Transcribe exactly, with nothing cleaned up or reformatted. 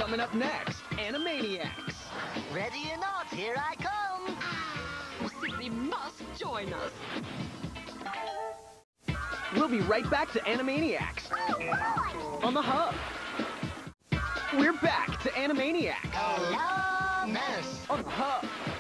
Coming up next, Animaniacs. Ready or not, here I come. You simply must join us. We'll be right back to Animaniacs on the Hub. We're back to Animaniacs Hello, on the Hub.